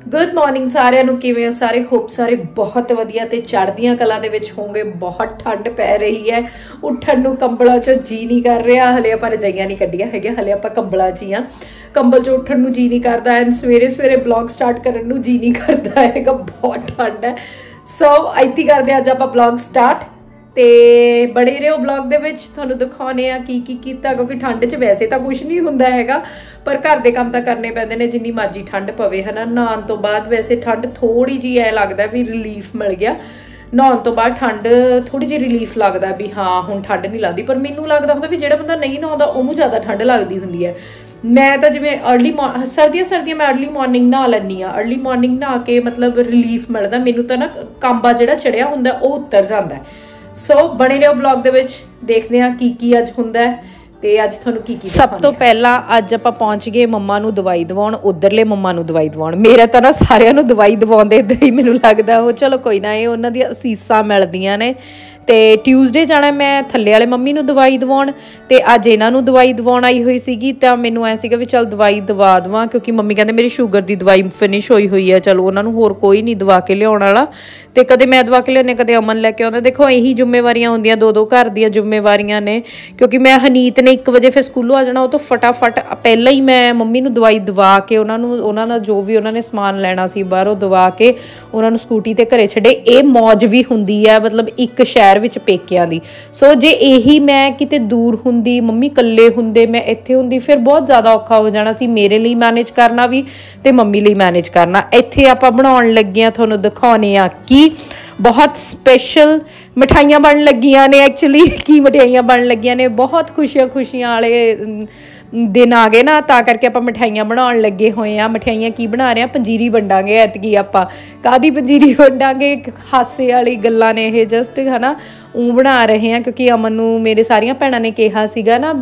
Good morning सारिਆਂ ਨੂੰ ਕਿਵੇਂ ਹੋ ਸਾਰੇ ਹੋਪ ਸਾਰੇ बहुत ਵਧੀਆ ਤੇ ਚੜ੍ਹਦੀਆਂ ਕਲਾ ਦੇ ਵਿੱਚ ਹੋਗੇ। बहुत ठंड पै रही है, ਉੱਠਣ ਨੂੰ ਕੰਬਲਾਂ ਚੋਂ ਜੀ नहीं कर रहा। हले ਆਪਾਂ ਰਜਾਈਆਂ नहीं ਕੱਢੀਆਂ ਹੈਗੇ, हले ਆਪਾਂ ਕੰਬਲਾਂ 'ਚ ਹੀ ਆ। ਕੰਬਲ 'ਚੋਂ ਉੱਠਣ ਨੂੰ जी नहीं करता एंड ਸਵੇਰੇ ਸਵੇਰੇ ब्लॉग स्टार्ट ਕਰਨ ਨੂੰ जी नहीं करता हैगा, बहुत ठंड है। सो ਇੱਥੇ ਕਰਦੇ ਅੱਜ ਆਪਾਂ ब्लॉग स्टार्ट ਤੇ बड़े रहो ब्लॉग ਦੇ ਵਿੱਚ ਤੁਹਾਨੂੰ ਦਿਖਾਉਣੇ ਆ ਕੀ ਕੀਤਾ, क्योंकि ठंड 'ਚ वैसे ਤਾਂ कुछ नहीं ਹੁੰਦਾ ਹੈਗਾ पर घर के काम तो करने पैंदे ने जिन्नी मर्जी ठंड पवे है ना। नहाउण तो बाद वैसे ठंड थोड़ी जी ऐ लगदा भी रिलीफ मिल गया, नहाउण तो बाद ठंड थोड़ी जी रिलीफ लगदा भी हाँ हुण ठंड नहीं लगदी। पर मैनूं लगदा हुंदा भी जिहड़ा बंदा नहीं नहाउंदा उहनूं ज़्यादा ठंड लगदी हुंदी है। मैं तो जिवें अर्ली सर्दियां मैं अर्ली मॉर्निंग नहा लैंदी हाँ, अर्ली मॉर्निंग नहा के मतलब रिलीफ मिलदा मैनूं तो ना, कांबा जिहड़ा चढ़िया हुंदा ओह उतर जांदा है। सो बने रहो ब्लॉग दे विच, देखदे हां की अज हुंदा है। सब तो पहला अज आप पहुंच गए मम्मा नूं दवाई दवाउण, उधरले मम्मा नूं दवाई दवाउण। मेरा तो ना सारियां नूं दवाई दवाउंदे इदां ही मैनूं लगदा हो, चलो कोई ना, ये उन्हां दी असीसां मिलदियां ने। तो ट्यूसडे जाना मैं थल्ले वाले मम्मी नूं दवाई दवाउण ते अज इन्हां नूं दवाई दवाउण आई हुई सीगी। तां मैनूं ऐ सीगा भी चल दवाई दवा दवां, क्योंकि मम्मी कहंदे मेरी शुगर दी दवाई फिनिश होई हुई है, चलो उन्हां नूं होर कोई नहीं दवा के लियाउण वाला। ते कदे मैं दवा के लियाने, कदे अमन लैके आउंदा। देखो यही जिम्मेवारियां हुंदियां, दो घर दियां जिम्मेवारियां ने। क्योंकि मैं हनीत ने 1 वजे फिर स्कूलों आ जाना, वो तो फटाफट पहले ही मैं मम्मी नूं दवाई दवा के उन्हां दा जो भी उन्होंने समान लैना सी बाहरों दवा के उन्हां नूं स्कूटी ते घरे छड्डे। ये मौज भी हुंदी है, मतलब एक शहर विच पेकिਆਂ दी। सो जे यही मैं किते दूर हुंदी, मम्मी कल्ले हुंदे, मैं इत्थे हुंदी, फिर बहुत ज़्यादा औखा हो जाना सी मेरे लिए मैनेज करना भी ते मम्मी लिए मैनेज करना। इत्थे आपां बनाउण लगे आ, तुहानूं दिखाउने आ कि बहुत स्पेशल मिठाइयां बन लगियां ने। एक्चुअली की मिठाइयां बन लगियां ने, बहुत खुशियां वाले दिन आ गए ना, तां करके आप मिठाइयां बनाउण लगे होए आ। मिठाइयां की बना रहे हैं, पंजीरी वंडांगे। ऐतकी आपां कादी पंजीरी वंडांगे, हासे वाली गल्लां ने ये जस्ट है ना, ऊँ बना रहे हैं। क्योंकि अमन नूं मेरे सारियां भैणां ने कहा सीगा ना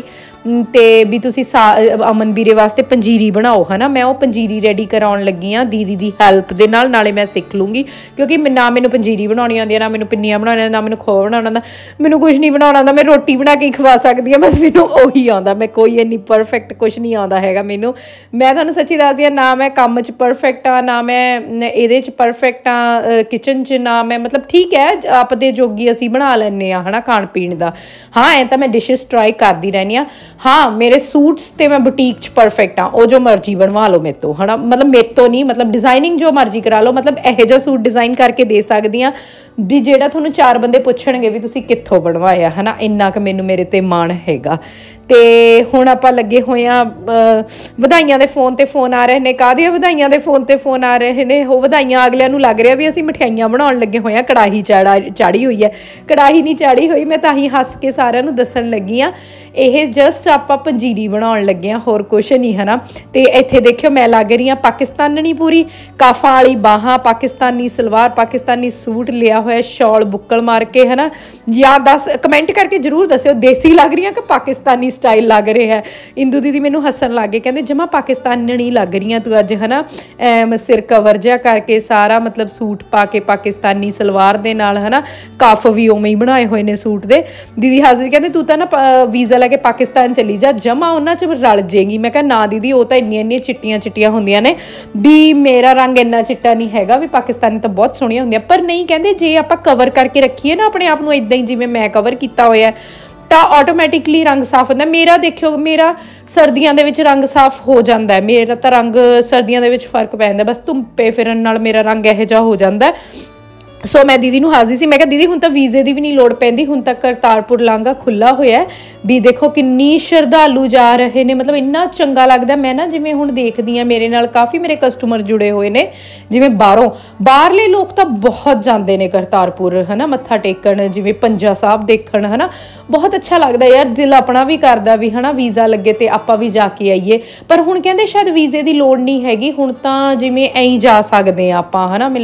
भी तुसी अमन वीरे वास्ते पंजीरी बनाओ है ना। मैं वो पंजीरी रेडी कराउण लगी हाँ दीदी दी हैल्प दे नाल, नाले मैं सिख लूँगी। क्योंकि ना मैनूं पंजीरी बनाउणी आउंदी, ना मैनूं पिन्नियां बनाउणियां, ना मैनूं खोआ बनाउणा आउंदा, मैनूं कुछ नहीं बनाउणा आउंदा। मैं रोटी बना के खवा सकदी हां, बस मैनूं ओही आउंदा। मैं कोई इन्नी परफेक्ट कुछ नहीं आउंदा हैगा मैनूं। मैं तुहानूं सच्ची दसदी हां, ना मैं काम च परफेक्ट हाँ, ना मैं इहदे च परफेक्ट हाँ किचन च, ना मैं मतलब ठीक है आपदे जोगी असीं बना लैंदे हां है ना खाण पीण दा। हाँ ऐ तां मैं डिशिज ट्राई करदी रैंदी हां। हाँ मेरे सूट्स ते मैं बुटीक च परफेक्ट हाँ, वो जो मर्जी बनवा लो मेरे तो है ना, मतलब मेरे तो नहीं, मतलब डिजाइनिंग जो मर्जी करा लो, मतलब यहो जिहा सूट डिजाइन करके दे सकदी हाँ भी जेड़ा तुहानूं 4 बंदे पुछणगे भी तुसीं कित्थों बनवाया है ना। इन्ना क मैनूं मेरे ते माण हैगा। ते हुण आपां लगे होए आ, वधाइयां दे फोन ते फोन आ रहे ने। काहदियां वधाइयां दे फोन ते फोन आ रहे ने, वो वधाइयां अगलियां नूं लग रहा भी असीं मठियाइयां बनाउण लगे होए आ। कड़ाही चाढ़ी हुई है, कड़ाही नहीं चाढ़ी हुई, मैं तां ही हस के सारिਆਂ ਨੂੰ ਦੱਸਣ ਲੱਗੀ ਆ। ਇਹ जस्ट ਆਪਾਂ पंजीरी बनाउण लगे आ, होर कुछ नहीं है ना। ते इत्थे देखियो मैं लग रही हाँ पाकिस्तानी पूरी, काफा वाली बाहां, पाकिस्तानी सलवार, पाकिस्तानी सूट लिया होया, शॉल बुक्कल मार के है ना। या दस कमेंट करके जरूर दस्सिओ देसी लग रही कि पाकिस्तानी स्टाइल लग रहा है। इंदू दीदी मैनूं हसन लग गए, कहंदे जमा पाकिस्तानी लग रही तू अज है ना। सिर कवर जिहा करके सारा मतलब सूट पा के पाकिस्तानी सलवार दे नाल है ना, कफ भी उवें ही बनाए हुए ने सूट दे। दीदी हसदी कहंदे तू तां ना वीज़ा लैके पाकिस्तान चली जा, जमा उन्हां च रल जाएगी। मैं कहा ना दीदी वो तो इन्नियां चिट्टियां हुंदियां ने भी, मेरा रंग इन्ना चिट्टा नहीं हैगा भी। पाकिस्तानी तो बहुत सोहणियां हुंदियां, पर नहीं कहंदे जे आपां कवर करके रखीए ना अपने आप नूं इदां ही जिवें मैं कवर कीता होया तो ऑटोमैटिकली रंग साफ होता। मेरा देखियो मेरा सर्दियों के विच रंग साफ हो जाता है, मेरा तो रंग सर्दियों के विच फर्क पै जांदा, बस धुप्पे फिरन नाल मेरा रंग इहो जिहा हो जाता है। सो मैं दीदी नूं हसदी सी, मैं कहा दीदी हुण तां वीज़े की भी नहीं लोड़ पैंदी, हुण तां करतारपुर लांघा खुला होया है भी। देखो किन्नी श्रद्धालु जा रहे ने, मतलब इन्ना चंगा लगदा। मैं ना जिवें हुण देखदी हां मेरे नाल काफ़ी मेरे कस्टमर जुड़े हुए ने, जिवें बाहरले लोग तां बहुत जांदे ने करतारपुर है ना मत्था टेकण, जिवें पंजा साहब देखण है ना। बहुत अच्छा लगदा यार, दिल अपना भी करदा भी है ना वीज़ा लगे तो आपां भी जाके आईए। पर हुण कहंदे शायद वीज़े की लोड़ नहीं हैगी, हुण तां जिवें ऐं जा सकदे आं आपां है ना। मैनूं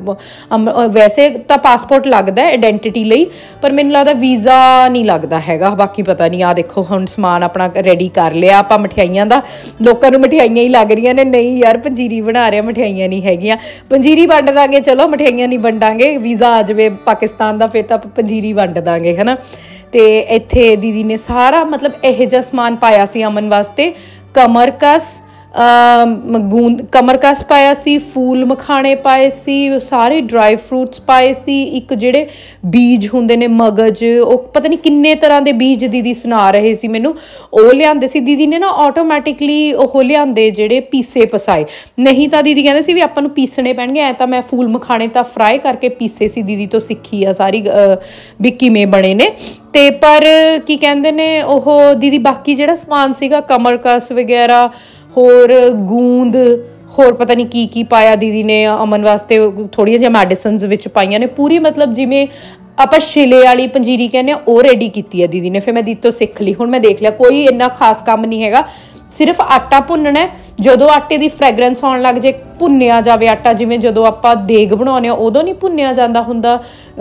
लगदा वैसे तो पासपोर्ट लगता है आइडेंटिटी लई, पर मैनूं लगदा वीज़ा नहीं लगता हैगा, बाकी पता नहीं। आ देखो हुण समान अपना रेडी कर लिया आपां मिठाइयां दा। लोकां नूं मिठाइयां ही लग रही ने, नहीं यार पंजीरी बना रहे, मिठाइयां नहीं हैगियां। पंजीरी वंड दांगे, चलो मिठाइयां नहीं वंडांगे, वीज़ा आ जाए पाकिस्तान का फिर तां पंजीरी वंड दांगे है ना। ते इत्थे दीदी ने सारा मतलब इहो जिहा समान पाया सी अमन वास्ते, कमर कस, ਗੂੰਦ ਕਮਰਕਸ ਪਾਇਆ ਸੀ, ਫੂਲ ਮਖਾਣੇ ਪਾਏ ਸੀ, ਸਾਰੇ ਡਰਾਈ ਫਰੂਟਸ ਪਾਏ ਸੀ, ਇੱਕ ਜਿਹੜੇ ਬੀਜ ਹੁੰਦੇ ਨੇ ਮਗਜ਼, ਉਹ ਪਤਾ ਨਹੀਂ ਕਿੰਨੇ ਤਰ੍ਹਾਂ ਦੇ ਬੀਜ ਦੀਦੀ ਸੁਣਾ ਰਹੇ ਸੀ ਮੈਨੂੰ, ਉਹ ਲਿਆਂਦੇ ਸੀ ਦੀਦੀ ਨੇ ਨਾ ਆਟੋਮੈਟਿਕਲੀ, ਉਹ ਲਿਆਂਦੇ ਜਿਹੜੇ ਪੀਸੇ ਪਸਾਏ, ਨਹੀਂ ਤਾਂ ਦੀਦੀ ਕਹਿੰਦੇ ਸੀ ਵੀ ਆਪਾਂ ਨੂੰ ਪੀਸਣੇ ਪੈਣਗੇ, ਐ ਤਾਂ ਮੈਂ ਫੂਲ ਮਖਾਣੇ ਤਾਂ ਫਰਾਈ ਕਰਕੇ ਪੀਸੇ ਸੀ, ਦੀਦੀ ਤੋਂ ਸਿੱਖੀ ਆ ਸਾਰੀ ਵੀ ਕਿਵੇਂ ਬਣੇ ਨੇ। ਤੇ ਪਰ ਕੀ ਕਹਿੰਦੇ ਨੇ ਉਹ ਦੀਦੀ ਬਾਕੀ ਜਿਹੜਾ ਸਮਾਨ ਸੀਗਾ ਕਮਰਕਸ ਵਗੈਰਾ, ਹੋਰ ਗੂੰਦ, ਹੋਰ ਪਤਾ ਨਹੀਂ ਕੀ ਕੀ ਪਾਇਆ ਦੀਦੀ ਨੇ ਅਮਨ ਵਾਸਤੇ, ਥੋੜ੍ਹੀਆਂ ਜਿਹੀਆਂ ਮੈਡੀਸਨਸ ਵਿੱਚ ਪਾਈਆਂ ਨੇ, ਪੂਰੀ ਮਤਲਬ ਜਿਵੇਂ ਆਪਾਂ ਛਿਲੇ ਵਾਲੀ ਪੰਜੀਰੀ ਕਹਿੰਦੇ ਆ ਉਹ ਰੈਡੀ ਕੀਤੀ ਹੈ ਦੀਦੀ ਨੇ। ਫਿਰ ਮੈਂ ਦੀਦੀ ਤੋਂ ਸਿੱਖ ਲਈ। ਹੁਣ ਮੈਂ ਦੇਖ ਲਿਆ ਕੋਈ ਇੰਨਾ ਖਾਸ ਕੰਮ ਨਹੀਂ ਹੈਗਾ, ਸਿਰਫ ਆਟਾ ਭੁੰਨਣਾ। ਜਦੋਂ ਆਟੇ ਦੀ ਫ੍ਰੈਗਰੈਂਸ ਆਉਣ ਲੱਗ ਜੇ, ਭੁੰਨਿਆ ਜਾਵੇ ਆਟਾ, ਜਿਵੇਂ ਜਦੋਂ ਆਪਾਂ ਦੇਗ ਬਣਾਉਂਦੇ ਹਾਂ ਉਦੋਂ ਨਹੀਂ ਭੁੰਨਿਆ ਜਾਂਦਾ ਹੁੰਦਾ,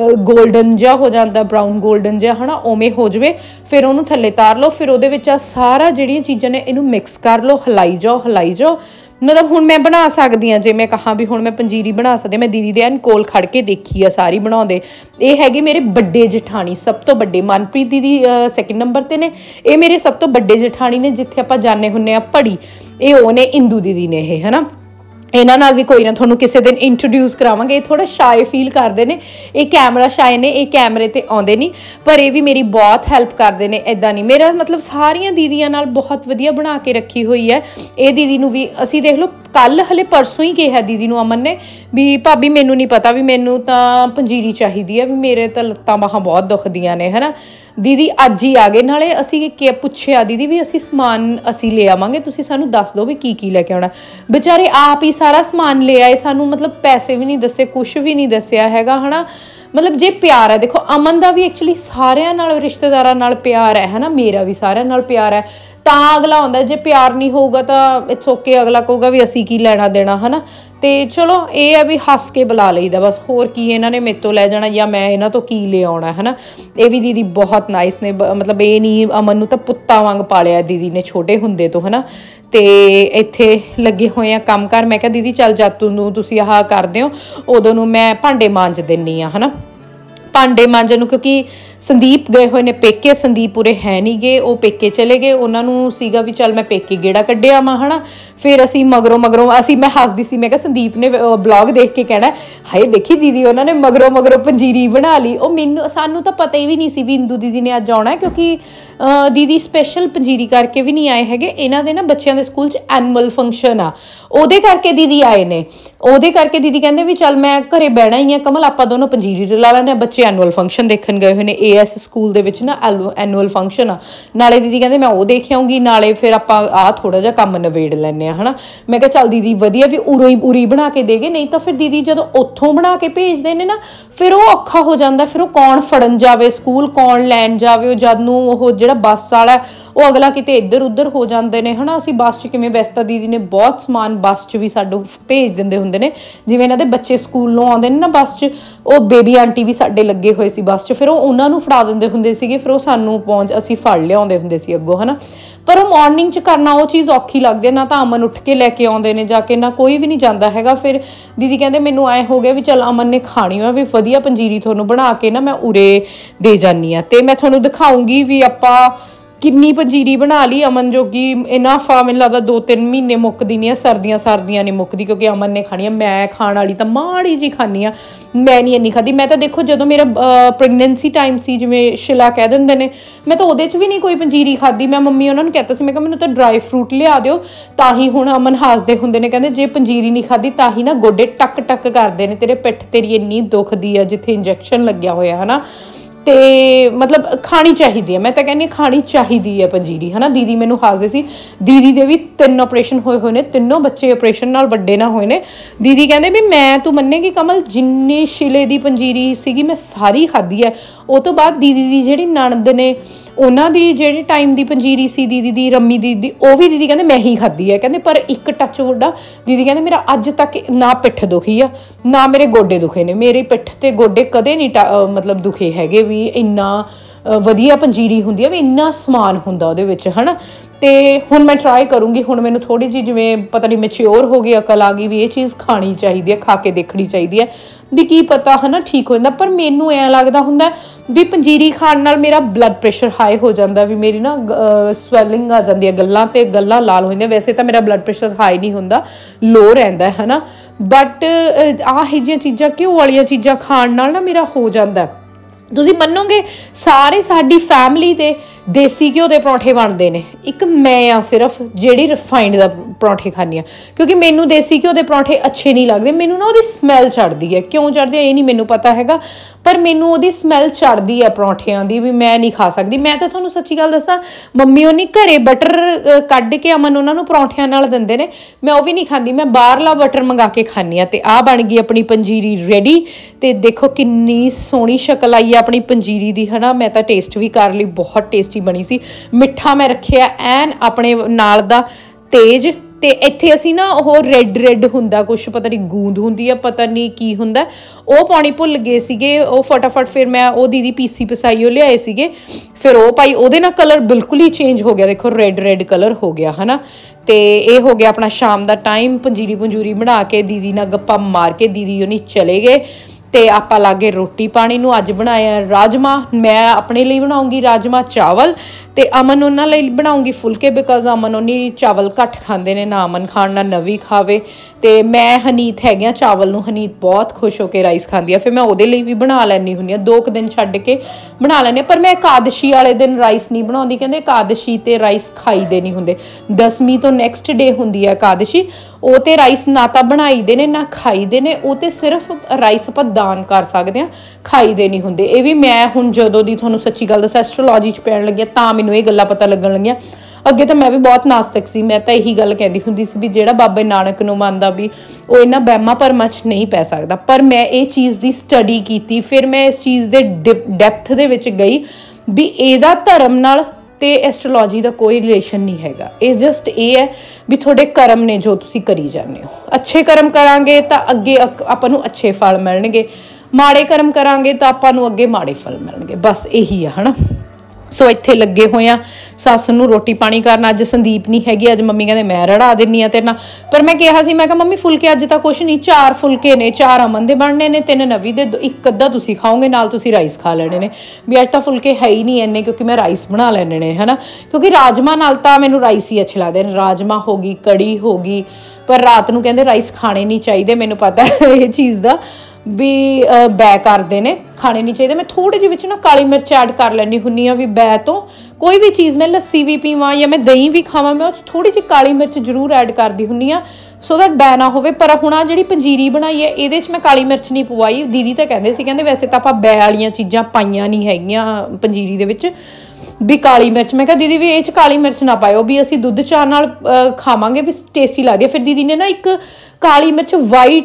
ਗੋਲਡਨ ਜਿਹਾ ਹੋ ਜਾਂਦਾ, ਬਰਾਊਨ ਗੋਲਡਨ ਜਿਹਾ ਹੈ ਨਾ, ਉਵੇਂ ਹੋ ਜਾਵੇ, ਫਿਰ ਉਹਨੂੰ ਥੱਲੇ ਤਾਰ ਲਓ। ਫਿਰ ਉਹਦੇ ਵਿੱਚ ਆ ਸਾਰਾ ਜਿਹੜੀਆਂ ਚੀਜ਼ਾਂ ਨੇ ਇਹਨੂੰ ਮਿਕਸ ਕਰ ਲਓ, ਹਿਲਾਈ ਜਾਓ ਹਿਲਾਈ ਜਾਓ। ਮਤਲਬ ਹੁਣ ਮੈਂ ਬਣਾ ਸਕਦੀ ਹਾਂ, ਜੇ ਮੈਂ ਕਹਾਂ ਵੀ ਹੁਣ ਮੈਂ ਪੰਜੀਰੀ ਬਣਾ ਸਕਦੀ, ਮੈਂ ਦੀਦੀ ਦੇ ਐਨ ਕੋਲ ਖੜ ਕੇ ਦੇਖੀ ਆ ਸਾਰੀ ਬਣਾਉਂਦੇ। ਇਹ ਹੈਗੇ ਮੇਰੇ ਵੱਡੇ ਜਠਾਣੀ, ਸਭ ਤੋਂ ਵੱਡੇ। ਮਨਪ੍ਰੀਤ ਦੀਦੀ ਸੈਕਿੰਡ ਨੰਬਰ 'ਤੇ ਨੇ, ਇਹ ਮੇਰੇ ਸਭ ਤੋਂ ਵੱਡੇ ਜਠਾਣੀ ਨੇ, ਜਿੱਥੇ ਆਪਾਂ ਜਾਂਦੇ ਹੁੰਦੇ ਹਾਂ ਪੜੀ, ਇਹ ਉਹ ਨੇ, ਇੰਦੂ ਦੀਦੀ ਨੇ ਇਹ, ਹੈ ਨਾ। ਇਹਨਾਂ ਨਾਲ ਵੀ ਕੋਈ ਨਾ ਤੁਹਾਨੂੰ ਕਿਸੇ ਦਿਨ ਇੰਟਰੋਡਿਊਸ ਕਰਾਵਾਂਗੇ। ਇਹ ਥੋੜਾ ਸ਼ਾਏ ਫੀਲ ਕਰਦੇ ਨੇ, ਇਹ ਕੈਮਰਾ ਸ਼ਾਏ ਨੇ, ਇਹ ਕੈਮਰੇ ਤੇ ਆਉਂਦੇ ਨਹੀਂ, ਪਰ ਇਹ ਵੀ ਮੇਰੀ ਬਹੁਤ ਹੈਲਪ ਕਰਦੇ ਨੇ। ਇੱਦਾਂ ਨਹੀਂ, ਮੇਰਾ ਮਤਲਬ ਸਾਰੀਆਂ ਦੀਦੀਆਂ ਨਾਲ ਬਹੁਤ ਵਧੀਆ ਬਣਾ ਕੇ ਰੱਖੀ ਹੋਈ ਹੈ। ਇਹ ਦੀਦੀ ਨੂੰ ਵੀ ਅਸੀਂ ਦੇਖ ਲਓ ਕੱਲ੍ਹ ਹਲੇ ਪਰਸੋਂ ਹੀ ਕਿਹਾ ਦੀਦੀ ਨੂੰ ਅਮਨ ਨੇ ਵੀ ਭਾਬੀ ਮੈਨੂੰ ਨਹੀਂ ਪਤਾ ਵੀ ਮੈਨੂੰ ਤਾਂ ਪੰਜੀਰੀ ਚਾਹੀਦੀ ਹੈ, ਵੀ ਮੇਰੇ ਤਾਂ ਲੱਤਾਂ ਬਾਹਾਂ ਬਹੁਤ ਦੁਖਦੀਆਂ ਨੇ, ਹੈ ਨਾ। ਦੀਦੀ ਅੱਜ ਹੀ ਆ ਗਏ। ਨਾਲੇ ਅਸੀਂ ਪੁੱਛਿਆ ਦੀਦੀ ਵੀ ਅਸੀਂ ਸਮਾਨ ਅਸੀਂ ਲੈ ਆਵਾਂਗੇ, ਤੁਸੀਂ ਸਾਨੂੰ ਦੱਸ ਦਿਓ ਵੀ ਕੀ ਕੀ ਲੈ ਕੇ ਆਉਣਾ। ਵਿਚਾਰੇ ਆਪ ਹੀ ਸਾਰਾ ਸਮਾਨ ਲੈ ਆਏ, ਸਾਨੂੰ ਮਤਲਬ ਪੈਸੇ ਵੀ ਨਹੀਂ ਦੱਸੇ, ਕੁਛ ਵੀ ਨਹੀਂ ਦੱਸਿਆ ਹੈਗਾ, ਹੈ ਨਾ। ਮਤਲਬ ਜੇ ਪਿਆਰ ਹੈ, ਦੇਖੋ ਅਮਨ ਦਾ ਵੀ ਐਕਚੁਅਲੀ ਸਾਰਿਆਂ ਨਾਲ ਰਿਸ਼ਤੇਦਾਰਾਂ ਨਾਲ ਪਿਆਰ ਹੈ ਨਾ, ਮੇਰਾ ਵੀ ਸਾਰਿਆਂ ਨਾਲ ਪਿਆਰ ਹੈ, ਤਾਂ ਅਗਲਾ ਆਉਂਦਾ। ਜੇ ਪਿਆਰ ਨਹੀਂ ਹੋਊਗਾ ਤਾਂ ਇਟਸ ਓਕੇ, ਅਗਲਾ ਕਹੂਗਾ ਵੀ ਅਸੀਂ ਕੀ ਲੈਣਾ ਦੇਣਾ, ਹੈ ਨਾ। ਤੇ ਚਲੋ ਇਹ ਆ ਵੀ ਹੱਸ ਕੇ ਬੁਲਾ ਲਈਦਾ ਬਸ, ਹੋਰ ਕੀ ਇਹਨਾਂ ਨੇ ਮੇਰੇ ਤੋਂ ਲੈ ਜਾਣਾ ਜਾਂ ਮੈਂ ਇਹਨਾਂ ਤੋਂ ਕੀ ਲੈ ਆਉਣਾ, ਹੈ ਨਾ। ਇਹ ਵੀ ਦੀਦੀ ਬਹੁਤ ਨਾਈਸ ਨੇ, ਮਤਲਬ ਇਹ ਨਹੀਂ, ਅਮਨ ਨੂੰ ਤਾਂ ਪੁੱਤਾਂ ਵਾਂਗ ਪਾਲਿਆ ਦੀਦੀ ਨੇ ਛੋਟੇ ਹੁੰਦੇ ਤੋਂ, ਹੈ ਨਾ। ਤੇ ਇੱਥੇ ਲੱਗੇ ਹੋਏ ਆ ਕੰਮ ਕਰ। ਮੈਂ ਕਿਹਾ ਦੀਦੀ ਚੱਲ ਜਦ ਤੁਸੀਂ ਆਹ ਕਰਦੇ ਹੋ ਉਦੋਂ ਨੂੰ ਮੈਂ ਭਾਂਡੇ ਮਾਂਜ ਦਿੰਦੀ ਹਾਂ, ਹੈ ਨਾ। ਭਾਂਡੇ ਮਾਂਜਣ ਨੂੰ, ਕਿਉਂਕਿ ਸੰਦੀਪ ਗਏ ਹੋਏ ਨੇ ਪੇਕੇ, ਸੰਦੀਪ ਉਰੇ ਹੈ ਨਹੀਂ ਗੇ, ਉਹ ਪੇਕੇ ਚਲੇ ਗਏ। ਉਹਨਾਂ ਨੂੰ ਸੀਗਾ ਵੀ ਚੱਲ ਮੈਂ ਪੇਕੇ ਗੇੜਾ ਕੱਢਿਆ ਵਾ, ਹੈ ਨਾ। ਫਿਰ ਅਸੀਂ ਮਗਰੋਂ ਮੈਂ ਹੱਸਦੀ ਸੀ, ਮੈਂ ਕਿਹਾ ਸੰਦੀਪ ਨੇ ਬਲੌਗ ਦੇਖ ਕੇ ਕਹਿਣਾ ਹਾਏ ਦੇਖੀ ਦੀਦੀ ਉਹਨਾਂ ਨੇ ਮਗਰੋਂ ਪੰਜੀਰੀ ਬਣਾ ਲਈ। ਉਹ ਸਾਨੂੰ ਤਾਂ ਪਤਾ ਹੀ ਵੀ ਨਹੀਂ ਸੀ ਵੀ ਇੰਦੂ ਦੀਦੀ ਨੇ ਅੱਜ ਆਉਣਾ, ਕਿਉਂਕਿ ਦੀਦੀ ਸਪੈਸ਼ਲ ਪੰਜੀਰੀ ਕਰਕੇ ਵੀ ਨਹੀਂ ਆਏ ਹੈਗੇ। ਇਹਨਾਂ ਦੇ ਨਾ ਬੱਚਿਆਂ ਦੇ ਸਕੂਲ 'ਚ ਐਨੂਅਲ ਫੰਕਸ਼ਨ ਆ, ਉਹਦੇ ਕਰਕੇ ਦੀਦੀ ਆਏ ਨੇ। ਉਹਦੇ ਕਰਕੇ ਦੀਦੀ ਕਹਿੰਦੇ ਵੀ ਚੱਲ ਮੈਂ ਘਰੇ ਬਹਿਣਾ ਹੀ ਆ ਕਮਲ, ਆਪਾਂ ਦੋਨੋਂ ਪੰਜੀਰੀ ਲਾ ਲੈਂਦੇ। ਬੱਚੇ ਐਨੂਅਲ ਫੰਕਸ਼ਨ ਦੇਖਣ ਗਏ ਹੋਏ ਨੇ, AS ਸਕੂਲ ਦੇ ਵਿੱਚ ਨਾ ਐਨੂਅਲ ਫੰਕਸ਼ਨ ਆ। ਨਾਲੇ ਦੀਦੀ ਕਹਿੰਦੇ ਮੈਂ ਉਹ ਦੇਖ ਆਊਂਗੀ, ਨਾਲੇ ਫਿਰ ਆਪਾਂ ਆਹ ਥੋੜਾ ਜਿਹਾ ਕੰਮ ਨਿਬੇੜ ਲੈਂਦੇ ਆ, ਹੈ ਨਾ। ਮੈਂ ਕਿਹਾ ਚੱਲ ਦੀਦੀ ਵਧੀਆ ਵੀ ਉਰੀ ਬਣਾ ਕੇ ਦੇ ਗਏ, ਨਹੀਂ ਤਾਂ ਫਿਰ ਦੀਦੀ ਜਦੋਂ ਉੱਥੋਂ ਬਣਾ ਕੇ ਭੇਜਦੇ ਨੇ ਨਾ ਫਿਰ ਉਹ ਔਖਾ ਹੋ ਜਾਂਦਾ। ਫਿਰ ਉਹ ਕੌਣ ਫੜਨ ਜਾਵੇ ਸਕੂਲ, ਕੌਣ ਲੈਣ ਜਾਵੇ, ਉਹ ਜਦ ਨੂੰ ਉਹ ਜਿਹੜਾ ਬੱਸ ਵਾਲਾ ਉਹ ਅਗਲਾ ਕਿਤੇ ਇੱਧਰ ਉੱਧਰ ਹੋ ਜਾਂਦੇ ਨੇ, ਹੈ ਨਾ। ਅਸੀਂ ਬੱਸ 'ਚ ਕਿਵੇਂ, ਵੈਸੇ ਤਾਂ ਦੀਦੀ ਨੇ ਬਹੁਤ ਸਮਾਨ ਬੱਸ 'ਚ ਵੀ ਸਾਨੂੰ ਭੇਜ ਦਿੰਦੇ ਹੁੰਦੇ ਨੇ, ਜਿਵੇਂ ਇਹਨਾਂ ਦੇ ਬੱਚੇ ਸਕੂਲੋਂ ਆਉਂਦੇ ਨੇ ਨਾ ਬੱਸ 'ਚ, ਉਹ ਬੇਬੀ ਆਂਟੀ ਵੀ ਸਾਡੇ ਲੱਗੇ ਹੋਏ ਸੀ ਬੱਸ 'ਚ, ਫਿਰ ਉਹ ਉਹਨਾਂ ਨੂੰ ਫੜਾ ਦਿੰਦੇ ਹੁੰਦੇ ਸੀਗੇ, ਫਿਰ ਉਹ ਸਾਨੂੰ ਅਸੀਂ ਫੜ ਲਿਆਉਂਦੇ ਹੁੰਦੇ ਸੀ ਅੱਗੋਂ, ਹੈ ਨਾ। ਪਰ ਉਹ ਮਾਰਨਿੰਗ 'ਚ ਕਰਨਾ ਉਹ ਚੀਜ਼ ਔਖੀ ਲੱਗਦੀ ਹੈ, ਨਾ ਤਾਂ ਅਮਨ ਉੱਠ ਕੇ ਲੈ ਕੇ ਆਉਂਦੇ ਨੇ ਜਾ ਕੇ, ਨਾ ਕੋਈ ਵੀ ਨਹੀਂ ਜਾਂਦਾ ਹੈਗਾ। ਫਿਰ ਦੀਦੀ ਕਹਿੰਦੇ ਮੈਨੂੰ ਐਂ ਹੋ ਗਿਆ ਵੀ ਚੱਲ ਅਮਨ ਨੇ ਖਾਣੀ ਹੋਇਆ ਵੀ ਵਧੀਆ ਪੰਜੀਰੀ ਤੁਹਾਨੂੰ ਬਣਾ ਕੇ ਨਾ ਮੈਂ ਉਰੇ ਦੇ ਜਾਂਦੀ ਹਾਂ। ਤੇ ਮੈਂ ਤੁਹਾਨੂੰ ਦਿਖਾਊਂਗੀ ਵੀ ਆਪਾਂ ਕਿੰਨੀ ਪੰਜੀਰੀ ਬਣਾ ਲਈ ਅਮਨ ਜੋਗੀ। ਇਨਫ ਆ, ਮੈਨੂੰ ਲੱਗਦਾ 2-3 ਮਹੀਨੇ ਮੁੱਕਦੀ ਨਹੀਂ ਆ, ਸਰਦੀਆਂ ਨਹੀਂ ਮੁੱਕਦੀ, ਕਿਉਂਕਿ ਅਮਨ ਨੇ ਖਾਣੀ ਆ। ਮੈਂ ਖਾਣ ਵਾਲੀ ਤਾਂ ਮਾੜੀ ਜੀ ਖਾਂਦੀ ਆ, ਮੈਂ ਨਹੀਂ ਇੰਨੀ ਖਾਦੀ। ਮੈਂ ਤਾਂ ਦੇਖੋ ਜਦੋਂ ਮੇਰਾ ਪ੍ਰੈਗਨੈਂਸੀ ਟਾਈਮ ਸੀ, ਜਿਵੇਂ ਸ਼ਿਲਾ ਕਹਿ ਦਿੰਦੇ ਨੇ, ਮੈਂ ਤਾਂ ਉਹਦੇ 'ਚ ਵੀ ਨਹੀਂ ਕੋਈ ਪੰਜੀਰੀ ਖਾਦੀ। ਮੈਂ ਮੰਮੀ ਉਹਨਾਂ ਨੂੰ ਕਹਿਤਾ ਸੀ, ਮੈਂ ਕਿਹਾ ਮੈਨੂੰ ਤਾਂ ਡਰਾਈ ਫਰੂਟ ਲਿਆ ਦਿਓ। ਤਾਂ ਹੀ ਹੁਣ ਅਮਨ ਹੱਸਦੇ ਹੁੰਦੇ ਨੇ, ਕਹਿੰਦੇ ਜੇ ਪੰਜੀਰੀ ਨਹੀਂ ਖਾਦੀ ਤਾਂ ਹੀ ਨਾ ਗੋਡੇ ਟਕ ਕਰਦੇ ਨੇ ਤੇਰੇ, ਪਿੱਠ ਤੇਰੀ ਇੰਨੀ ਦੁਖਦੀ ਆ ਜਿੱਥੇ ਇੰਜੈਕਸ਼ਨ ਲੱਗਿਆ ਹੋਇਆ, ਹੈ ਨਾ। ਤੇ ਮਤਲਬ ਖਾਣੀ ਚਾਹੀਦੀ ਹੈ, ਮੈਂ ਤਾਂ ਕਹਿੰਦੀ ਖਾਣੀ ਚਾਹੀਦੀ ਹੈ ਪੰਜੀਰੀ, ਹੈ ਨਾ। ਦੀਦੀ ਮੈਨੂੰ ਹੱਸਦੇ ਸੀ, ਦੀਦੀ ਦੇ ਵੀ 3 ਆਪਰੇਸ਼ਨ ਹੋਏ ਨੇ, ਤਿੰਨੋਂ ਬੱਚੇ ਆਪਰੇਸ਼ਨ ਨਾਲ ਵੱਡੇ ਨਾ ਹੋਏ ਨੇ। ਦੀਦੀ ਕਹਿੰਦੇ ਵੀ ਮੈਂ ਤੂੰ ਮੰਨੇਗੀ ਕਮਲ, ਜਿੰਨੀ ਸ਼ਿਲੇ ਦੀ ਪੰਜੀਰੀ ਸੀਗੀ ਮੈਂ ਸਾਰੀ ਖਾਧੀ ਹੈ। ਉਹ ਤੋਂ ਬਾਅਦ ਦੀਦੀ ਦੀ ਜਿਹੜੀ ਨਣਦ ਨੇ, ਉਹਨਾਂ ਦੀ ਜਿਹੜੀ ਟਾਈਮ ਦੀ ਪੰਜੀਰੀ ਸੀ ਦੀਦੀ ਦੀ, ਰੰਮੀ ਦੀਦੀ, ਉਹ ਵੀ ਦੀਦੀ ਕਹਿੰਦੇ ਮੈਂ ਹੀ ਖਾਧੀ ਹੈ। ਕਹਿੰਦੇ ਪਰ ਇੱਕ ਟੱਚ ਵੁੱਡ ਦੀਦੀ ਕਹਿੰਦੇ ਮੇਰਾ ਅੱਜ ਤੱਕ ਨਾ ਪਿੱਠ ਦੁਖੀ ਆ ਨਾ ਮੇਰੇ ਗੋਡੇ ਦੁਖੇ ਨੇ, ਮੇਰੀ ਪਿੱਠ ਤੇ ਗੋਡੇ ਕਦੇ ਨਹੀਂ ਮਤਲਬ ਦੁਖੇ ਹੈਗੇ। ਵੀ ਇੰਨਾ ਵਧੀਆ ਪੰਜੀਰੀ ਹੁੰਦੀ ਆ, ਵੀ ਇੰਨਾ ਸਮਾਨ ਹੁੰਦਾ ਉਹਦੇ ਵਿੱਚ, ਹੈ ਨਾ। ਤੇ ਹੁਣ ਮੈਂ ਟਰਾਈ ਕਰੂੰਗੀ। ਹੁਣ ਮੈਨੂੰ ਥੋੜੀ ਜਿਹੀ ਜਿਵੇਂ ਪਤਾ ਨਹੀਂ ਮੈਚਿਓਰ ਹੋ ਗਈ, ਅਕਲ ਆ ਗਈ ਵੀ ਇਹ ਚੀਜ਼ ਖਾਣੀ ਚਾਹੀਦੀ ਹੈ, ਖਾ ਕੇ ਦੇਖਣੀ ਚਾਹੀਦੀ ਹੈ ਵੀ ਕੀ ਪਤਾ ਹੈ ਨਾ ਠੀਕ ਹੋ ਜਾਂਦਾ। ਪਰ ਮੈਨੂੰ ਐਂ ਲੱਗਦਾ ਹੁੰਦਾ ਵੀ ਪੰਜੀਰੀ ਖਾਣ ਨਾਲ ਮੇਰਾ ਬਲੱਡ ਪ੍ਰੈਸ਼ਰ ਹਾਈ ਹੋ ਜਾਂਦਾ, ਵੀ ਮੇਰੀ ਨਾ ਸਵੈਲਿੰਗ ਆ ਜਾਂਦੀ ਹੈ ਗੱਲਾਂ ਤੇ ਗੱਲਾਂ ਲਾਲ ਹੋ ਜਾਂਦੀਆਂ। ਵੈਸੇ ਤਾਂ ਮੇਰਾ ਬਲੱਡ ਪ੍ਰੈਸ਼ਰ ਹਾਈ ਨਹੀਂ ਹੁੰਦਾ, ਲੋ ਰਹਿੰਦਾ ਹੈ ਨਾ, ਬਟ ਆਹ ਜਿਹੀਆਂ ਚੀਜ਼ਾਂ ਘਿਓ ਵਾਲੀਆਂ ਚੀਜ਼ਾਂ ਖਾਣ ਨਾਲ ਨਾ ਮੇਰਾ ਹੋ ਜਾਂਦਾ। ਤੁਸੀਂ ਮੰਨੋਗੇ ਸਾਰੇ ਸਾਡੀ ਫੈਮਿਲੀ ਦੇ ਦੇਸੀ ਘਿਓ ਦੇ ਪਰੌਂਠੇ ਬਣਦੇ ਨੇ, ਇੱਕ ਮੈਂ ਆ ਸਿਰਫ ਜਿਹੜੀ ਰਿਫਾਈਨਡ ਦਾ ਪਰੌਂਠੇ ਖਾਂਦੀ ਹਾਂ, ਕਿਉਂਕਿ ਮੈਨੂੰ ਦੇਸੀ ਘਿਓ ਦੇ ਪਰੌਂਠੇ ਅੱਛੇ ਨਹੀਂ ਲੱਗਦੇ। ਮੈਨੂੰ ਨਾ ਉਹਦੀ ਸਮੈਲ ਚੜ੍ਹਦੀ ਹੈ, ਕਿਉਂ ਚੜ੍ਹਦੀ ਹੈ ਇਹ ਨਹੀਂ ਮੈਨੂੰ ਪਤਾ ਹੈਗਾ, ਪਰ ਮੈਨੂੰ ਉਹਦੀ ਸਮੈਲ ਚੜ੍ਹਦੀ ਹੈ ਪਰੌਂਠਿਆਂ ਦੀ, ਵੀ ਮੈਂ ਨਹੀਂ ਖਾ ਸਕਦੀ। ਮੈਂ ਤਾਂ ਤੁਹਾਨੂੰ ਸੱਚੀ ਗੱਲ ਦੱਸਾਂ, ਮੰਮੀ ਉਹਨੀ ਘਰੇ ਬਟਰ ਕੱਢ ਕੇ ਅਮਨ ਉਹਨਾਂ ਨੂੰ ਪਰੌਂਠਿਆਂ ਨਾਲ ਦਿੰਦੇ ਨੇ, ਮੈਂ ਉਹ ਵੀ ਨਹੀਂ ਖਾਂਦੀ, ਮੈਂ ਬਾਹਰਲਾ ਬਟਰ ਮੰਗਾ ਕੇ ਖਾਂਦੀ ਹਾਂ। ਤੇ ਆਹ ਬਣ ਗਈ ਆਪਣੀ ਪੰਜੀਰੀ ਰੈਡੀ। ਤੇ ਦੇਖੋ ਕਿੰਨੀ ਸੋਹਣੀ ਸ਼ਕਲ ਆਈ ਹੈ ਆਪਣੀ ਪੰਜੀਰੀ ਦੀ, ਹੈ ਨਾ। ਮੈਂ ਤਾਂ ਟੇਸਟ ਵੀ ਕਰ ਲਈ, ਬਹੁਤ ਟੇਸਟੀ ਬਣੀ ਸੀ। ਮਿੱਠਾ ਮੈਂ ਰੱਖਿਆ ਐਨ ਆਪਣੇ ਨਾਲ ਦਾ ਤੇਜ਼। ਤੇ ਇੱਥੇ ਅਸੀਂ ਨਾ ਉਹ ਰੈੱਡ ਹੁੰਦਾ ਕੁਛ, ਪਤਾ ਨਹੀਂ ਗੂੰਦ ਹੁੰਦੀ ਆ, ਪਤਾ ਨਹੀਂ ਕੀ ਹੁੰਦਾ, ਉਹ ਪਾਉਣੀ ਭੁੱਲ ਗਏ ਸੀਗੇ। ਉਹ ਫਟਾਫਟ ਫਿਰ ਮੈਂ ਉਹ ਦੀਦੀ ਪੀਸੀ ਪਸਾਈ ਉਹ ਲਿਆਏ ਸੀਗੇ, ਫਿਰ ਉਹ ਪਾਈ, ਉਹਦੇ ਨਾਲ ਕਲਰ ਬਿਲਕੁਲ ਹੀ ਚੇਂਜ ਹੋ ਗਿਆ। ਦੇਖੋ ਰੈੱਡ ਕਲਰ ਹੋ ਗਿਆ, ਹੈ ਨਾ। ਤੇ ਇਹ ਹੋ ਗਿਆ ਆਪਣਾ ਸ਼ਾਮ ਦਾ ਟਾਈਮ। ਪੰਜੀਰੀ ਬਣਾ ਕੇ ਦੀਦੀ ਨਾਲ ਗੱਪਾਂ ਮਾਰ ਕੇ ਦੀਦੀ ਉਹਨੀ ਚਲੇ ਗਏ ਤੇ ਆਪਾਂ ਲਾਗੇ ਰੋਟੀ ਪਾਣੀ ਨੂੰ। ਅੱਜ ਬਣਾਇਆ ਰਾਜਮਾ, ਮੈਂ ਆਪਣੇ ਲਈ ਬਣਾਉਂਗੀ ਰਾਜਮਾ ਚਾਵਲ, ਤੇ ਅਮਨ ਉਹਨਾਂ ਲਈ ਬਣਾਉਂਗੀ ਫੁਲਕੇ, ਬਿਕੋਜ਼ ਅਮਨ ਉਹਨੀ ਚਾਵਲ ਘੱਟ ਖਾਂਦੇ ਨੇ, ਨਾ ਅਮਨ ਖਾਣ ਨਾ ਨਵੀ ਖਾਵੇ। ਤੇ ਮੈਂ ਹਨੀਤ ਹੈਗੇ ਆ ਚਾਵਲ ਨੂੰ, ਹਨੀਤ ਬਹੁਤ ਖੁਸ਼ ਹੋ ਕੇ ਰਾਈਸ ਖਾਂਦੀ ਆ, ਫਿਰ ਮੈਂ ਉਹਦੇ ਲਈ ਵੀ ਬਣਾ ਲੈਂਦੀ ਹੁੰਦੀ ਹਾਂ, 2 ਦਿਨ ਛੱਡ ਕੇ ਬਣਾ ਲੈਂਦੇ। ਪਰ ਮੈਂ ਇਕਾਦਸ਼ੀ ਵਾਲੇ ਦਿਨ ਰਾਈਸ ਨਹੀਂ ਬਣਾਉਂਦੀ, ਕਹਿੰਦੇ ਇਕਾਦਸ਼ੀ ਤੇ ਰਾਈਸ ਖਾਈਦੇ ਨਹੀਂ ਹੁੰਦੇ। 10ਵੀਂ ਤੋਂ ਨੈਕਸਟ ਡੇ ਹੁੰਦੀ ਹੈ ਇਕਾਦਸ਼ੀ, ਉਹ ਤੇ ਰਾਈਸ ਨਾ ਤਾਂ ਬਣਾਈਦੇ ਨੇ ਨਾ ਖਾਈਦੇ ਨੇ, ਉਹ ਤੇ ਸਿਰਫ ਰਾਈਸ ਆਪਾਂ ਦਾਨ ਕਰ ਸਕਦੇ ਹਾਂ, ਖਾਈਦੇ ਨਹੀਂ ਹੁੰਦੇ। ਇਹ ਵੀ ਮੈਂ ਹੁਣ ਜਦੋਂ ਦੀ ਤੁਹਾਨੂੰ ਸੱਚੀ ਗੱਲ ਦੱਸਾਂ ਐਸਟਰੋਲੋਜੀ 'ਚ ਪੈਣ ਲੱਗਿਆ ਤਾਂ ਮੈਨੂੰ ਇਹ ਗੱਲਾਂ ਪਤਾ ਲੱਗਣ ਲੱਗੀਆਂ। ਅੱਗੇ ਤਾਂ ਮੈਂ ਵੀ ਬਹੁਤ ਨਾਸਤਿਕ ਸੀ, ਮੈਂ ਤਾਂ ਇਹੀ ਗੱਲ ਕਹਿੰਦੀ ਹੁੰਦੀ ਸੀ ਵੀ ਜਿਹੜਾ ਬਾਬੇ ਨਾਨਕ ਨੂੰ ਮੰਨਦਾ ਵੀ ਉਹ ਇਹਨਾਂ ਵਹਿਮਾਂ ਭਰਮਾਂ 'ਚ ਨਹੀਂ ਪੈ ਸਕਦਾ। ਪਰ ਮੈਂ ਇਹ ਚੀਜ਼ ਦੀ ਸਟੱਡੀ ਕੀਤੀ, ਫਿਰ ਮੈਂ ਇਸ ਚੀਜ਼ ਦੇ ਡੈਪਥ ਦੇ ਵਿੱਚ ਗਈ ਵੀ ਇਹਦਾ ਧਰਮ ਨਾਲ ਤੇ ਐਸਟਰੋਲੋਜੀ ਦਾ ਕੋਈ ਰਿਲੇਸ਼ਨ ਨਹੀਂ ਹੈਗਾ। ਇਹ ਜਸਟ ਇਹ ਹੈ ਵੀ ਤੁਹਾਡੇ ਕਰਮ ਨੇ ਜੋ ਤੁਸੀਂ ਕਰੀ ਜਾਂਦੇ ਹੋ। ਅੱਛੇ ਕਰਮ ਕਰਾਂਗੇ ਤਾਂ ਅੱਗੇ ਆਪਾਂ ਨੂੰ ਅੱਛੇ ਫਲ ਮਿਲਣਗੇ, ਮਾੜੇ ਕਰਮ ਕਰਾਂਗੇ ਤਾਂ ਆਪਾਂ ਨੂੰ ਅੱਗੇ ਮਾੜੇ ਫਲ ਮਿਲਣਗੇ, ਬਸ ਇਹੀ ਆ, ਹੈ ਨਾ। ਸੋ ਇੱਥੇ ਲੱਗੇ ਹੋਏ ਆ ਸੱਸ ਨੂੰ ਰੋਟੀ ਪਾਣੀ ਕਰਨ। ਅੱਜ ਸੰਦੀਪ ਨਹੀਂ ਹੈਗੀ, ਅੱਜ ਮੰਮੀ ਕਹਿੰਦੇ ਮੈਂ ਰੜਾ ਦਿੰਦੀ ਹਾਂ ਤੇਰੇ ਨਾਲ। ਪਰ ਮੈਂ ਕਿਹਾ ਸੀ, ਮੈਂ ਕਿਹਾ ਮੰਮੀ ਫੁਲਕੇ ਅੱਜ ਤਾਂ ਕੁਛ ਨਹੀਂ, 4 ਫੁਲਕੇ ਨੇ, 4 ਅਮਨ ਦੇ ਬਣਨੇ ਨੇ, 3 ਨਵੀ ਦੇ, 1 ਅੱਧਾ ਤੁਸੀਂ ਖਾਓਗੇ, ਨਾਲ ਤੁਸੀਂ ਰਾਈਸ ਖਾ ਲੈਣੇ ਨੇ। ਵੀ ਅੱਜ ਤਾਂ ਫੁਲਕੇ ਹੈ ਹੀ ਨਹੀਂ ਇੰਨੇ, ਕਿਉਂਕਿ ਮੈਂ ਰਾਈਸ ਬਣਾ ਲੈਣੇ ਨੇ, ਹੈ ਨਾ। ਕਿਉਂਕਿ ਰਾਜਮਾਂ ਨਾਲ ਤਾਂ ਮੈਨੂੰ ਰਾਈਸ ਹੀ ਅੱਛੇ ਲੱਗਦੇ ਨੇ, ਰਾਜਮਾਂ ਹੋ ਗਈ, ਕੜੀ ਹੋ ਗਈ। ਪਰ ਰਾਤ ਨੂੰ ਕਹਿੰਦੇ ਰਾਈਸ ਖਾਣੇ ਨਹੀਂ ਚਾਹੀਦੇ, ਮੈਨੂੰ ਪਤਾ ਇਹ ਚੀਜ਼ ਦਾ ਵੀ ਬੈ ਕਰਦੇ ਨੇ, ਖਾਣੇ ਨਹੀਂ ਚਾਹੀਦੇ। ਮੈਂ ਥੋੜ੍ਹੇ ਜਿਹੇ ਵਿੱਚ ਨਾ ਕਾਲੀ ਮਿਰਚ ਐਡ ਕਰ ਲੈਂਦੀ ਹੁੰਦੀ ਹਾਂ, ਵੀ ਬੈ ਤੋਂ ਕੋਈ ਵੀ ਚੀਜ਼, ਮੈਂ ਲੱਸੀ ਵੀ ਪੀਵਾਂ ਜਾਂ ਮੈਂ ਦਹੀਂ ਵੀ ਖਾਵਾਂ, ਮੈਂ ਉਹ 'ਚ ਥੋੜ੍ਹੀ ਜਿਹੀ ਕਾਲੀ ਮਿਰਚ ਜ਼ਰੂਰ ਐਡ ਕਰਦੀ ਹੁੰਦੀ ਹਾਂ, ਸੋ ਦੈਟ ਬੈ ਨਾ ਹੋਵੇ। ਪਰ ਹੁਣ ਆਹ ਜਿਹੜੀ ਪੰਜੀਰੀ ਬਣਾਈ ਹੈ ਇਹਦੇ 'ਚ ਮੈਂ ਕਾਲੀ ਮਿਰਚ ਨਹੀਂ ਪਵਾਈ। ਦੀਦੀ ਤਾਂ ਕਹਿੰਦੇ ਸੀ, ਕਹਿੰਦੇ ਵੈਸੇ ਤਾਂ ਆਪਾਂ ਬੈ ਵਾਲੀਆਂ ਚੀਜ਼ਾਂ ਪਾਈਆਂ ਨਹੀਂ ਹੈਗੀਆਂ ਪੰਜੀਰੀ ਦੇ ਵਿੱਚ, ਵੀ ਕਾਲੀ ਮਿਰਚ। ਮੈਂ ਕਿਹਾ ਦੀਦੀ ਵੀ ਇਹ 'ਚ ਕਾਲੀ ਮਿਰਚ ਨਾ ਪਾਇਓ, ਵੀ ਅਸੀਂ ਦੁੱਧ ਚਾਹ ਨਾਲ ਖਾਵਾਂਗੇ, ਵੀ ਟੇਸਟੀ ਲੱਗਦੀ ਹੈ। ਫਿਰ ਦੀਦੀ ਨੇ ਨਾ ਇੱਕ ਕਾਲੀ ਮਿਰਚ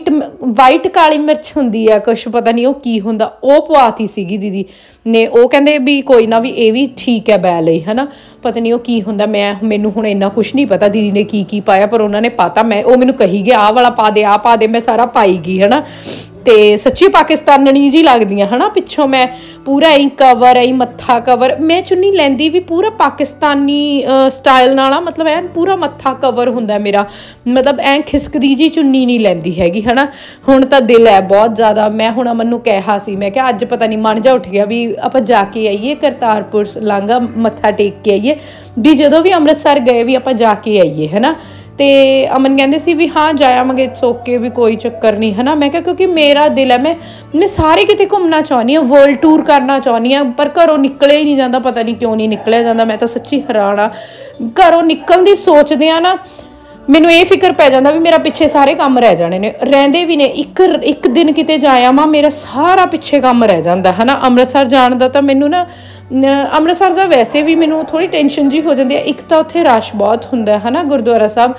ਵਾਈਟ ਕਾਲੀ ਮਿਰਚ ਹੁੰਦੀ ਆ ਕੁਛ, ਪਤਾ ਨਹੀਂ ਉਹ ਕੀ ਹੁੰਦਾ, ਉਹ ਪਵਾਤੀ ਸੀਗੀ ਦੀਦੀ ਨੇ। ਉਹ ਕਹਿੰਦੇ ਵੀ ਕੋਈ ਨਾ, ਵੀ ਇਹ ਵੀ ਠੀਕ ਹੈ ਬੈ ਲਈ, ਹੈ ਨਾ। ਪਤਾ ਨਹੀਂ ਉਹ ਕੀ ਹੁੰਦਾ, ਮੈਨੂੰ ਹੁਣ ਇੰਨਾ ਕੁਛ ਨਹੀਂ ਪਤਾ ਦੀਦੀ ਨੇ ਕੀ ਪਾਇਆ, ਪਰ ਉਹਨਾਂ ਨੇ ਪਾਤਾ। ਉਹ ਮੈਨੂੰ ਕਹੀ ਗਿਆ ਆਹ ਵਾਲਾ ਪਾ ਦੇ, ਆਹ ਪਾ ਦੇ, ਮੈਂ ਸਾਰਾ ਪਾਈ ਗਈ, ਹੈ ਨਾ। ਤੇ ਸੱਚੀ ਪਾਕਿਸਤਾਨਣੀ ਜੀ ਲੱਗਦੀਆਂ, ਹੈ ਨਾ। ਪਿੱਛੋਂ ਮੈਂ ਪੂਰਾ ਐਂ ਕਵਰ, ਐਂ ਮੱਥਾ ਕਵਰ, ਮੈਂ ਚੁੰਨੀ ਲੈਂਦੀ ਵੀ ਪੂਰਾ ਪਾਕਿਸਤਾਨੀ ਸਟਾਈਲ ਨਾਲ ਆ, ਮਤਲਬ ਐਨ ਪੂਰਾ ਮੱਥਾ ਕਵਰ ਹੁੰਦਾ ਮੇਰਾ, ਮਤਲਬ ਐਂ ਖਿਸਕਦੀ ਜੀ ਚੁੰਨੀ ਨਹੀਂ ਲੈਂਦੀ ਹੈਗੀ, ਹੈ ਨਾ। ਹੁਣ ਤਾਂ ਦਿਲ ਹੈ ਬਹੁਤ ਜ਼ਿਆਦਾ। ਮੈਂ ਹੁਣ ਅਮਨ ਨੂੰ ਕਿਹਾ ਸੀ, ਮੈਂ ਕਿਹਾ ਅੱਜ ਪਤਾ ਨਹੀਂ ਮਨ ਜਾ ਉੱਠ ਗਿਆ ਵੀ ਆਪਾਂ ਜਾ ਕੇ ਆਈਏ ਕਰਤਾਰਪੁਰ ਲਾਂਘਾ, ਮੱਥਾ ਟੇਕ ਕੇ ਆਈਏ, ਵੀ ਜਦੋਂ ਵੀ ਅੰਮ੍ਰਿਤਸਰ ਗਏ ਵੀ ਆਪਾਂ ਜਾ ਕੇ ਆਈਏ, ਹੈ ਨਾ। ਤੇ ਅਮਨ ਕਹਿੰਦੇ ਸੀ ਵੀ ਹਾਂ ਜਾ ਆਵਾਂਗੇ, ਸੋਕੇ ਵੀ ਕੋਈ ਚੱਕਰ ਨਹੀਂ, ਹੈ ਨਾ। ਮੈਂ ਕਿਹਾ ਕਿਉਂਕਿ ਮੇਰਾ ਦਿਲ ਹੈ, ਮੈਂ ਸਾਰੇ ਕਿਤੇ ਘੁੰਮਣਾ ਚਾਹੁੰਦੀ ਹਾਂ, ਵਰਲਡ ਟੂਰ ਕਰਨਾ ਚਾਹੁੰਦੀ ਹਾਂ, ਪਰ ਘਰੋਂ ਨਿਕਲਿਆ ਹੀ ਨਹੀਂ ਜਾਂਦਾ, ਪਤਾ ਨਹੀਂ ਕਿਉਂ ਨਹੀਂ ਨਿਕਲਿਆ ਜਾਂਦਾ। ਮੈਂ ਤਾਂ ਸੱਚੀ ਹੈਰਾਨ ਆ, ਘਰੋਂ ਨਿਕਲਣ ਦੀ ਸੋਚਦੇ ਆ ਨਾ, ਮੈਨੂੰ ਇਹ ਫਿਕਰ ਪੈ ਜਾਂਦਾ ਵੀ ਮੇਰਾ ਪਿੱਛੇ ਸਾਰੇ ਕੰਮ ਰਹਿ ਜਾਣੇ ਨੇ, ਰਹਿੰਦੇ ਵੀ ਨੇ। ਇੱਕ ਦਿਨ ਕਿਤੇ ਜਾ ਆਵਾਂ, ਮੇਰਾ ਸਾਰਾ ਪਿੱਛੇ ਕੰਮ ਰਹਿ ਜਾਂਦਾ, ਹੈ ਨਾ। ਅੰਮ੍ਰਿਤਸਰ ਜਾਣ ਦਾ ਤਾਂ ਮੈਨੂੰ ਨਾ, ਅੰਮ੍ਰਿਤਸਰ ਦਾ ਵੈਸੇ ਵੀ ਮੈਨੂੰ ਥੋੜ੍ਹੀ ਟੈਨਸ਼ਨ ਜੀ ਹੋ ਜਾਂਦੀ ਹੈ। ਇੱਕ ਤਾਂ ਉੱਥੇ ਰਸ਼ ਬਹੁਤ ਹੁੰਦਾ, ਹੈ ਨਾ, ਗੁਰਦੁਆਰਾ ਸਾਹਿਬ।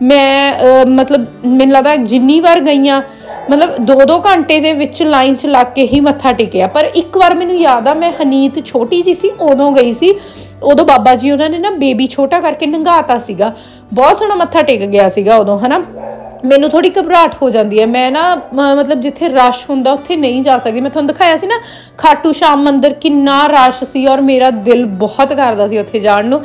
ਮੈਂ ਮਤਲਬ ਮੈਨੂੰ ਲੱਗਦਾ ਜਿੰਨੀ ਵਾਰ ਗਈਆਂ, ਮਤਲਬ 2-2 ਘੰਟੇ ਦੇ ਵਿੱਚ ਲਾਈਨ 'ਚ ਲੱਗ ਕੇ ਹੀ ਮੱਥਾ ਟੇਕਿਆ। ਪਰ ਇੱਕ ਵਾਰ ਮੈਨੂੰ ਯਾਦ ਆ, ਮੈਂ ਹਨੀਤ ਛੋਟੀ ਜਿਹੀ ਸੀ ਉਦੋਂ ਗਈ ਸੀ, ਉਦੋਂ ਬਾਬਾ ਜੀ ਉਹਨਾਂ ਨੇ ਨਾ ਬੇਬੀ ਛੋਟਾ ਕਰਕੇ ਨੰਗਾਤਾ ਸੀਗਾ, ਬਹੁਤ ਸੋਹਣਾ ਮੱਥਾ ਟੇਕ ਗਿਆ ਸੀਗਾ ਉਦੋਂ, ਹੈ ਨਾ। ਮੈਨੂੰ ਥੋੜ੍ਹੀ ਘਬਰਾਹਟ ਹੋ ਜਾਂਦੀ ਹੈ, ਮੈਂ ਨਾ ਮਤਲਬ ਜਿੱਥੇ ਰਸ਼ ਹੁੰਦਾ ਉੱਥੇ ਨਹੀਂ ਜਾ ਸਕਦੀ। ਮੈਂ ਤੁਹਾਨੂੰ ਦਿਖਾਇਆ ਸੀ ਨਾ ਖਾਟੂ ਸ਼ਾਮ ਮੰਦਿਰ, ਕਿੰਨਾ ਰਸ਼ ਸੀ, ਔਰ ਮੇਰਾ ਦਿਲ ਬਹੁਤ ਕਰਦਾ ਸੀ ਉੱਥੇ ਜਾਣ ਨੂੰ,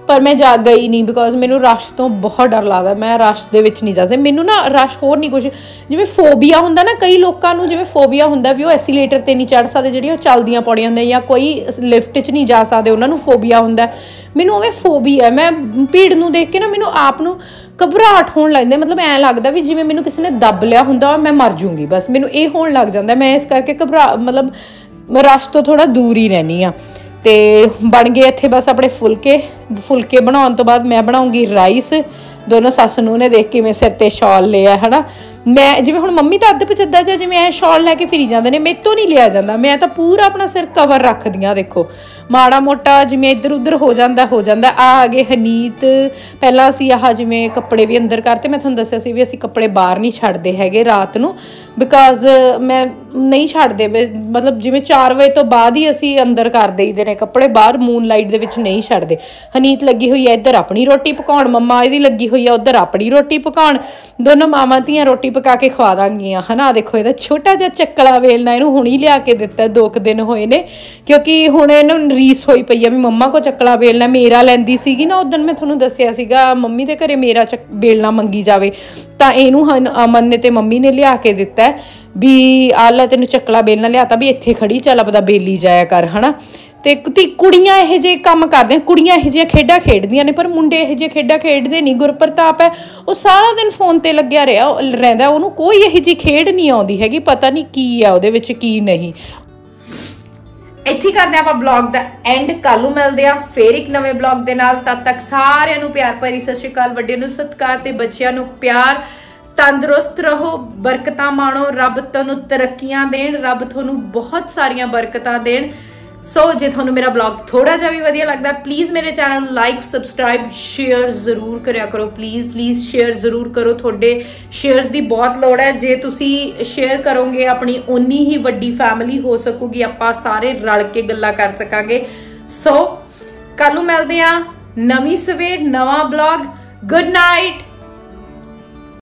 पर मैं गई नहीं बिकॉज मैनू रश तो बहुत डर लगता, मैं रश दे विच नहीं जा सकती। मैनू ना रश होर नहीं कुछ जिवें फोबिया हुंदा ना, कई लोगों को जिवें फोबिया हुंदा भी वो एसीलेटर ते नहीं चढ़ सकते, जिहड़ियां चलदियां पौड़ियां हुंदियां या कोई लिफ्ट च नहीं जा सकते, उन्हां नूं फोबिया हुंदा। मैनू उवें फोबिया, मैं भीड़ नूं देख के ना मैनू आप नूं घबराहट होण लग जांदी, मतलब ऐ लगदा भी जिवें मैनू किसी ने दब लिया हुंदा, मैं मर जूंगी बस, मैनू ये होण लग जांदा। मैं इस करके मतलब रश तो थोड़ा दूर ही रहनी आ। तो बन गए इत्थे बस अपने फुलके बनाने तो बाद मैं बनाऊँगी राइस। दोनों सस नूंह ने देख के मैं सिर ते शॉल लिया है ना, मैं जिवें हुण मम्मी तो अद्ध पचद्दा च जिवें ऐ शॉल लैके फिरी जांदे ने, मेरे तो नहीं लिया जाता, मैं तो पूरा अपना सिर कवर रखदी हाँ। देखो माड़ा मोटा जिवें इधर उधर हो जाता आ गए हनीत। पहला असीं आह जिवें कपड़े भी अंदर करते, मैं तुहानूं दस्सिया सी भी असीं कपड़े बाहर नहीं छड्डदे हैगे रात नूं, बिकॉज मैं नहीं छड्डदे, मतलब जिवें 4 वजे तो बाद ही असीं अंदर कर देईदे ने कपड़े, बाहर मून लाइट दे विच नहीं छड्डदे। हनीत लगी हुई है इधर अपनी रोटी पकाउण, मम्मा इहदी लगी हुई है उधर अपनी रोटी पकाउण, दोनों मावां धीआं रोटी पका के खवा दांगियां है ना। देखो इहदा छोटा जिहा चक्कला वेलना इहनूं हुण ही लिया के दित्ता, 2 दिन होए ने, क्योंकि हुण इहनूं रीस होई पई है भी मम्मा को चक्कला बेलना। मेरा लैंदी सीगी ना उदन, मैं तुहानूं दस्सिया सीगा मम्मी दे घरे मेरा बेलना मंगी जावे, तां इहनूं अमन ने ते मम्मी ने लिया के दित्ता है भी आ लै तैनूं चक्कला बेलना लियाता भी इत्थे खड़ी चल अपदा बेली जाया कर है ना। ते कुड़ियां इहो ਜਿਹੇ ਕੰਮ करदियां, कुड़ियां इहो ਜਿਹੀਆਂ खेडां खेडदियां ने, पर मुंडे इहो ਜਿਹੇ खेडां खेडदे नहीं। गुरप्रताप है वो सारा दिन फोन ते लग्या रहिंदा, ਉਹਨੂੰ कोई इहो ਜਿਹੀ खेड नहीं आउंदी हैगी, पता नहीं की है ਉਹਦੇ ਵਿੱਚ की नहीं। ਇੱਥੇ ਕਰਦੇ ਆਪਾਂ ਬਲੌਗ ਦਾ ਐਂਡ, ਕੱਲ ਨੂੰ ਮਿਲਦੇ ਆ ਫੇਰ ਇੱਕ ਨਵੇਂ ਬਲੌਗ ਦੇ ਨਾਲ। ਤਦ ਤੱਕ ਸਾਰਿਆਂ ਨੂੰ ਪਿਆਰ ਭਰੀ ਸਤਿ ਸ਼੍ਰੀ ਅਕਾਲ, ਵੱਡਿਆਂ ਨੂੰ ਸਤਿਕਾਰ ਤੇ ਬੱਚਿਆਂ ਨੂੰ ਪਿਆਰ। तंदुरुस्त रहो, बरकतां माणो, रब तुहानूं तरक्कियां देण, रब तुहानूं बहुत सारियां बरकतां देण। सो जे तुहानूं मेरा ब्लॉग थोड़ा जिहा भी वधिया लगदा, प्लीज़ मेरे चैनल नूं लाइक सबसक्राइब शेयर जरूर करिया करो, प्लीज़ प्लीज़ शेयर जरूर करो, तुहाडे शेयर्स दी बहुत लोड़ है। जे तुसीं शेयर करोगे अपनी उन्नी ही वड्डी फैमिली हो सकूगी, आपां सारे रल के गल्लां कर सकांगे। सो कल नूं मिलदे आ नवीं सवेर नवां ब्लॉग। Good night.